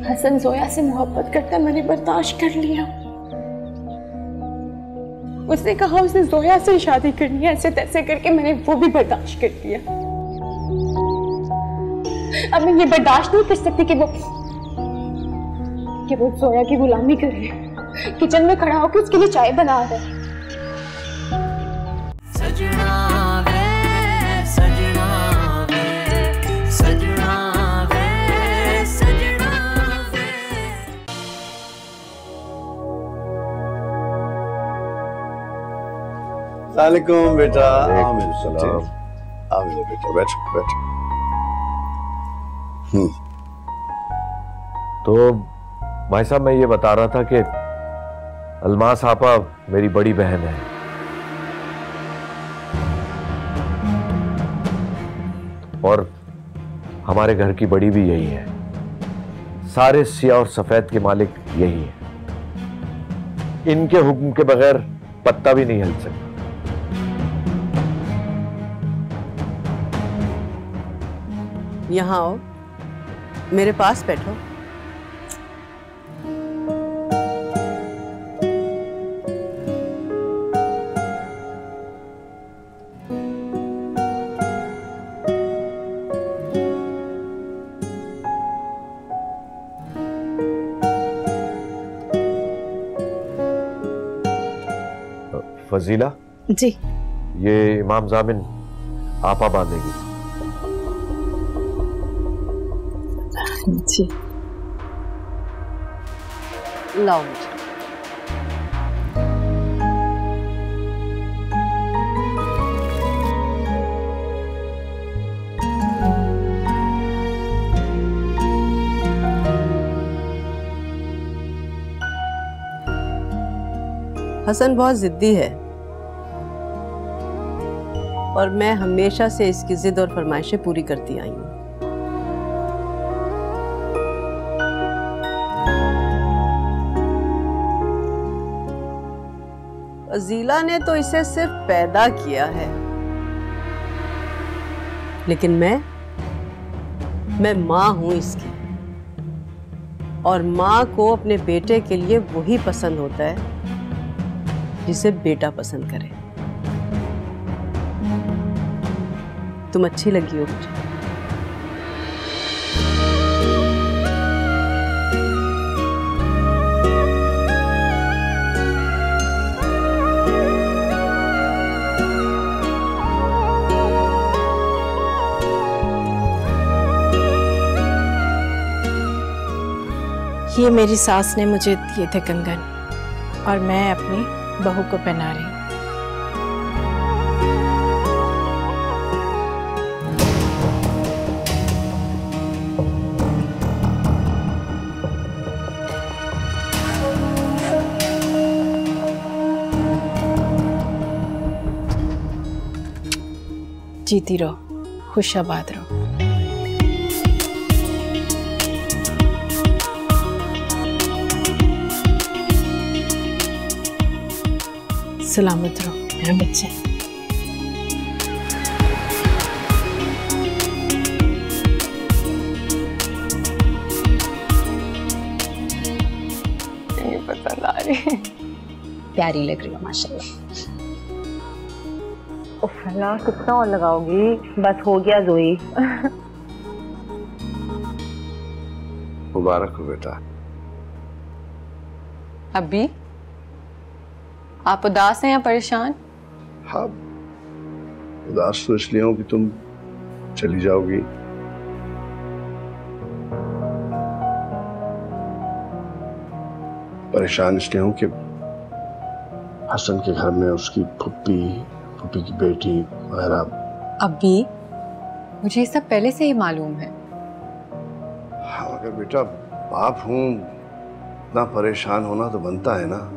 हसन जोया से मोहब्बत करता मैंने बर्दाश्त कर लिया। उसने कहा उसे जोया से शादी करनी है, ऐसे तैसे करके मैंने वो भी बर्दाश्त कर लिया। अब मैं ये बर्दाश्त नहीं कर सकती कि वो जोया की गुलामी करे, किचन में खड़ा होकर उसके लिए चाय बना रहा है। वालेकुम बेटा। वालेकुम सलाम। आमिर बेटा बैठो बैठो। तो भाई साहब मैं ये बता रहा था कि अलमास आपा मेरी बड़ी बहन है और हमारे घर की बड़ी भी यही है। सारे सियाह और सफेद के मालिक यही है। इनके हुक्म के बगैर पत्ता भी नहीं हिल सकता। यहाँ आओ, मेरे पास बैठो। फजीला जी, ये इमाम जामिन आपा बांधेगी। जी लाओ मुझे। हसन बहुत जिद्दी है और मैं हमेशा से इसकी जिद और फरमाइशें पूरी करती आई हूँ। फजीला ने तो इसे सिर्फ पैदा किया है, लेकिन मैं माँ हूं इसकी, और माँ को अपने बेटे के लिए वही पसंद होता है जिसे बेटा पसंद करे। तुम अच्छी लगी हो मुझे। ये मेरी सास ने मुझे दिए थे कंगन और मैं अपनी बहू को पहना रही हूँ। जीती रहो, खुशाबाद रहो। सलामत रहो मेरा बच्चा। ये पसंद आ रही है, प्यारी लग रही है माशाल्लाह। अल्लाह कितना और लगाओगी, बस हो गया जोई। मुबारक हो बेटा। अभी आप उदास हैं या परेशान? हाँ, उदास तो इसलिए हूं कि तुम चली जाओगी। परेशान इसलिए हूं कि हसन के घर में उसकी फूफी की बेटी वगैरह। अभी मुझे ये सब पहले से ही मालूम है। हाँ, मगर बेटा बाप हूं, इतना परेशान होना तो बनता है ना।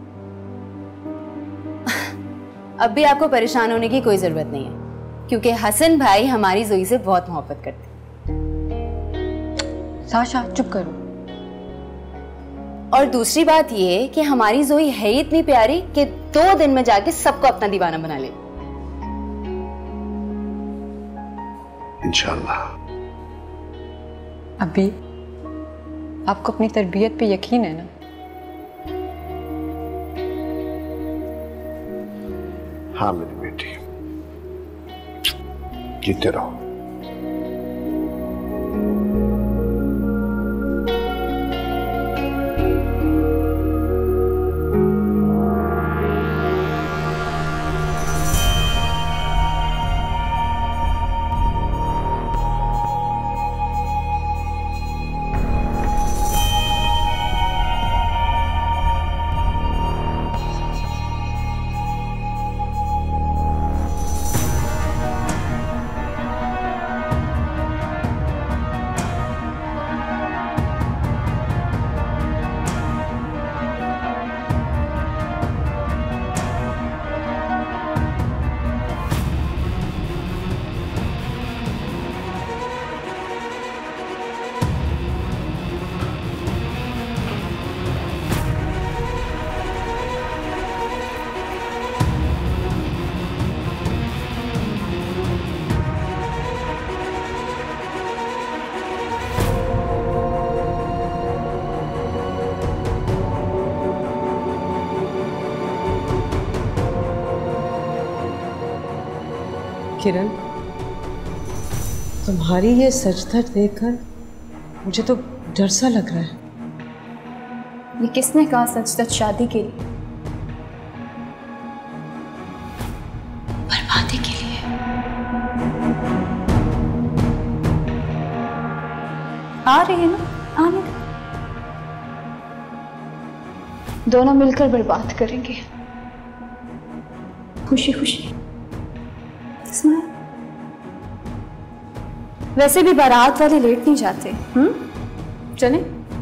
अब भी आपको परेशान होने की कोई जरूरत नहीं है, क्योंकि हसन भाई हमारी जोई से बहुत मोहब्बत करते हैं। साशा चुप करो। और दूसरी बात ये कि हमारी जोई है ही इतनी प्यारी कि 2 दिन में जाके सबको अपना दीवाना बना ले। इंशाल्लाह। अभी आपको अपनी तरबियत पे यकीन है ना? हाँ मेरी बेटी, जीते रहो। किरण, तुम्हारी ये सजदर देखकर मुझे तो डर सा लग रहा है। ये किसने कहा सच सच शादी के लिए? बर्बादी के लिए। आ रही है ना, आने दो। दोनों मिलकर बर्बाद करेंगे, खुशी खुशी। वैसे भी बारात वाले लेट नहीं जाते। चले?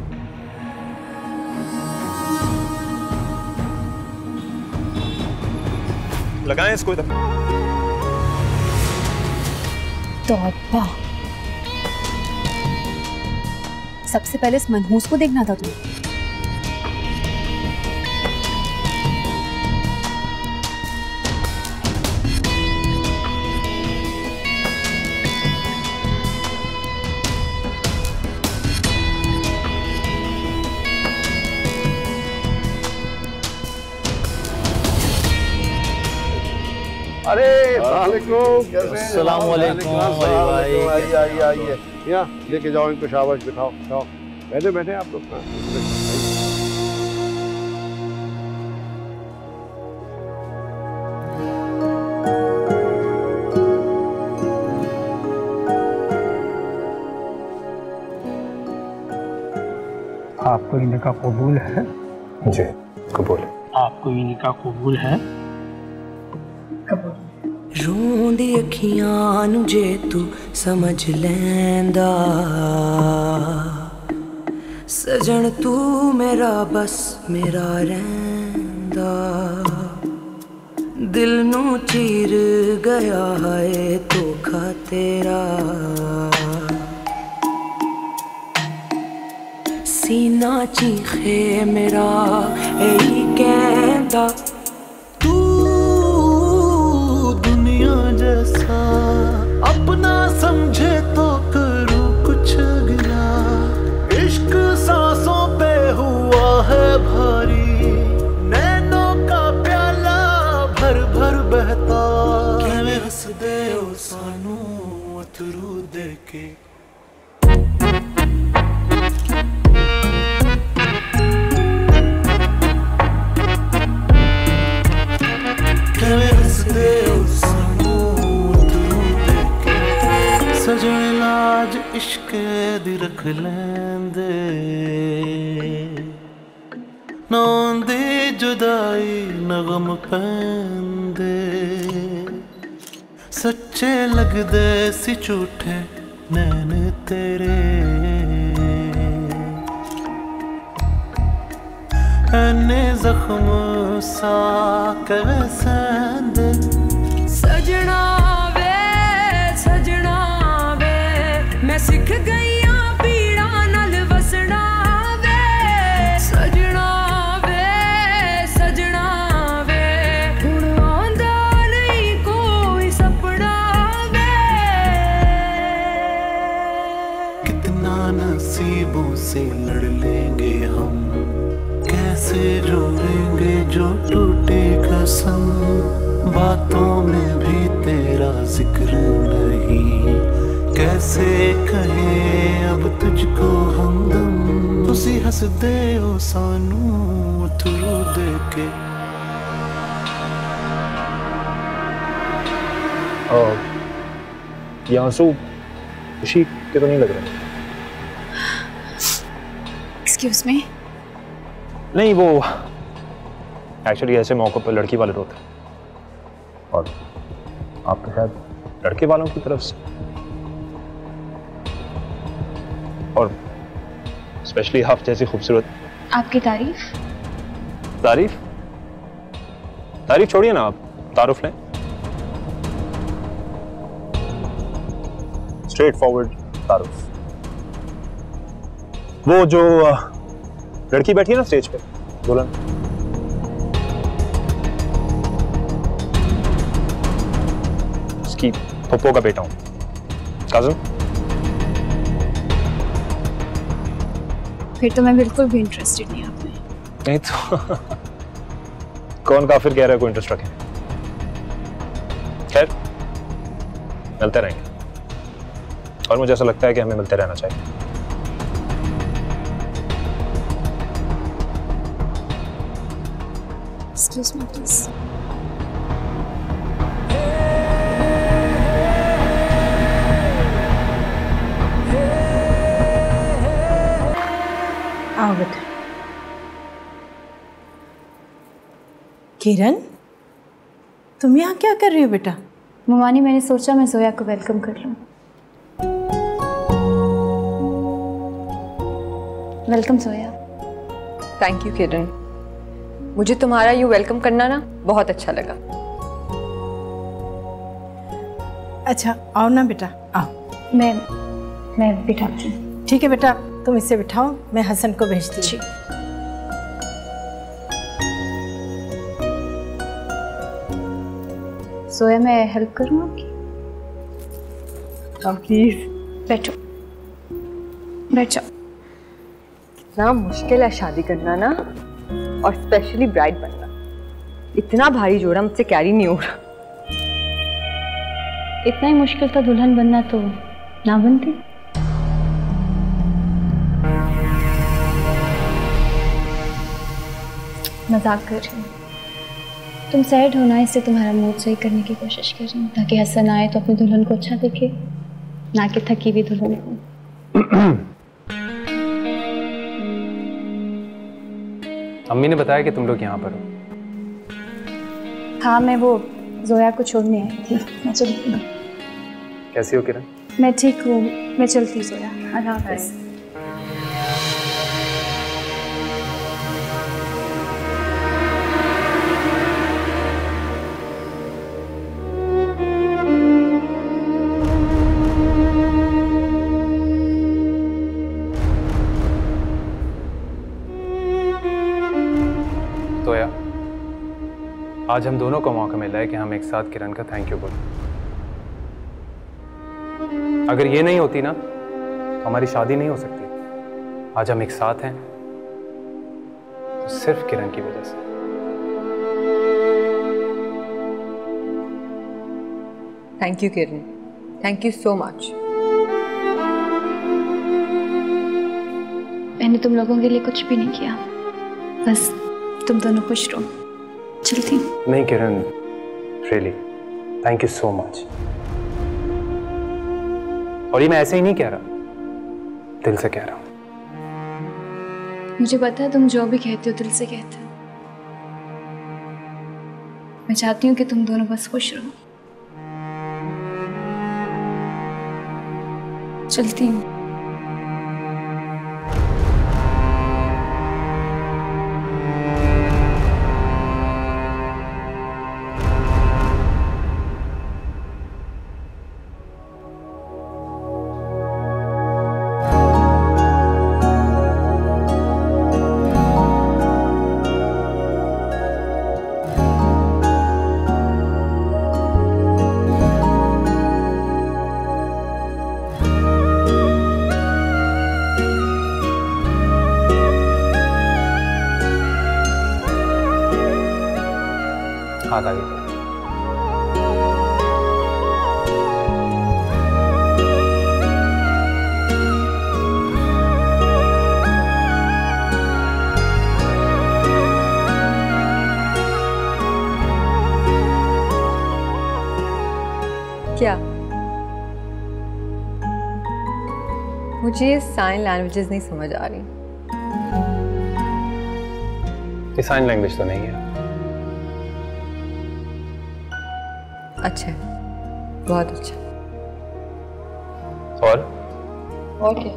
लगाएं इसको इधर। तौबा, सबसे पहले इस मनहूस को देखना था तुम्हें। अरे अस्सलाम वालेकुम भाई। आइए आइए, यहाँ लेके जाओ इनको, शाबाश, बिठाओ बिठाओ, बैठे बैठे आप लोग। आपको ये निकाह कबूल है? जी कबूल। आपको ये निकाह कबूल है? रोंदी अखियां नू जे तू समझ लैंदा, सजन तू मेरा बस मेरा रैंदा, दिल नू चीर गया है धोखा तेरा, सीना चीखे मेरा यही कहता, अपना समझे तो करूं कुछ गिला, इश्क सांसों पे हुआ है भारी, नैनों का प्याला भर भर बहता, किवें हसदे ओ सानू अथरू देके, किवें हसदे ओ सजन लाज इश्क दी रख लैंदे, नौंदी जुदाई नगम पैंदे, सच्चे लगदे सी झूठे नैन तेरे, ऐने जख्म सा कवे सैंदे, सजना मैं सिख गई पीड़ा नल वसना वे, सजना वे हुण आंदा नहीं कोई सपना वे, कितना न नसीबों से लड़ लेंगे हम, कैसे जोड़ेंगे जो टूटी कसम, बातों में भी तेरा जिक्र नहीं, कैसे कहें अब तुझको हमदम, तुसी हंस दे ओ सानू तू दे के। ये आंसू खुशी के तो नहीं लग रहे। Excuse me. नहीं, वो एक्चुअली ऐसे मौकों पर लड़की वाले रोते हैं, और आप तो शायद लड़के वालों की तरफ से, और स्पेशली आप जैसी खूबसूरत। आपकी तारीफ? तारीफ? तारीफ छोड़िए ना, आप तारुफ लें। स्ट्रेट फॉरवर्ड तारुफ। वो जो लड़की बैठी है ना स्टेज पे, दुल्हन, उसकी पप्पो का बेटा हूं, कजन। फिर तो मैं बिल्कुल भी इंटरेस्टेड नहीं आप में। नहीं तो कौन काफिर कह रहा है कोई इंटरेस्ट रखें। खैर, मिलते रहेंगे, और मुझे ऐसा लगता है कि हमें मिलते रहना चाहिए। Excuse me, please. आओ बेटा। किरण, तुम यहाँ क्या कर रही हो बेटा? ममानी, मैंने सोचा मैं जोया को वेलकम कर लूं। Welcome Zoya. Thank you Kiran, मुझे तुम्हारा यूँ वेलकम करना ना बहुत अच्छा लगा। अच्छा आओ ना बेटा, आओ। मैं बिठाती हूँ। ठीक है बेटा, तुम इसे बिठाओ, मैं हसन को भेजती हूँ। जोया, मैं हेल्प करूँ आपकी? प्लीज बैठो, बैठ जाओ। इतना मुश्किल है शादी करना ना, और स्पेशली ब्राइड बनना। इतना भारी जोड़ा मुझसे कैरी नहीं हो रहा। इतना ही मुश्किल था दुल्हन बनना, तो ना बनती। मजाक कर रही हूँ। तुम सैड हो ना, इससे तुम्हारा मूड सही करने की कोशिश कर रही हूँ, ताकि हसन आए तो अपनी दुल्हन को अच्छा दिखे, ना कि थकी हुई दुल्हन को। अम्मी ने बताया कि तुम लोग यहाँ पर हो। हाँ, मैं वो जोया को छोड़ने आई थी। मैं चलती हूँ। कैसी हो किरण? मैं ठीक हूँ, मैं चलती जोया। अल्लाह हाफ़िज़। आज हम दोनों को मौका मिला है कि हम एक साथ किरण का थैंक यू बोलें। अगर ये नहीं होती ना तो हमारी शादी नहीं हो सकती। आज हम एक साथ हैं तो सिर्फ किरण की वजह से। Thank you Kiran, thank you so much. मैंने तुम लोगों के लिए कुछ भी नहीं किया, बस तुम दोनों खुश रहो। चलती हूँ। नहीं Kiran, really thank you so much. और ये मैं ऐसे ही नहीं कह रहा, दिल से कह रहा हूँ। मुझे पता है तुम जो भी कहते हो दिल से कहते हो। मैं चाहती हूँ कि तुम दोनों बस खुश रहो। चलती हूँ। हाथ आगे करो। क्या मुझे ये साइन लैंग्वेजेस नहीं समझ आ रही। ये साइन लैंग्वेज तो नहीं है। अच्छा है, बहुत अच्छा। और क्या?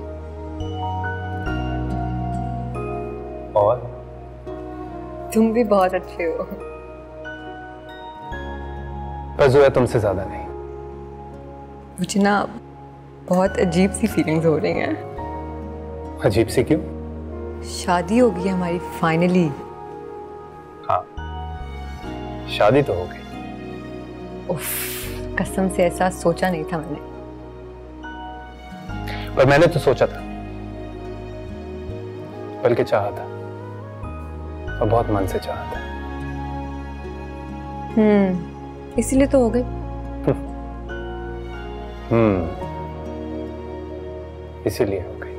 और तुम भी बहुत अच्छे हो। पर जो है तुमसे ज्यादा नहीं। मुझे ना बहुत अजीब सी फीलिंग्स हो रही हैं। अजीब सी क्यों? शादी होगी हमारी फाइनली। हाँ, शादी तो हो गई। उफ, कसम से ऐसा सोचा नहीं था मैंने। पर मैंने तो सोचा था, बल्कि चाहा था, और बहुत मन से चाहा था। इसीलिए तो हो गई। इसीलिए हो गई।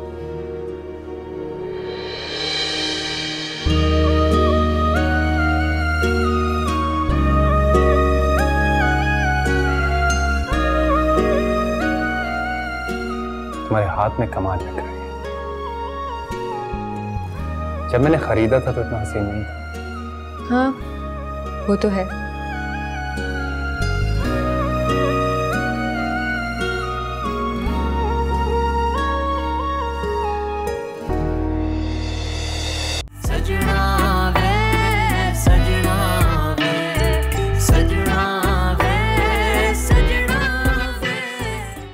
तुम्हारे हाथ में कमाल लग रही है। जब मैंने खरीदा था तो इतना हसीन नहीं था। हाँ, वो तो है।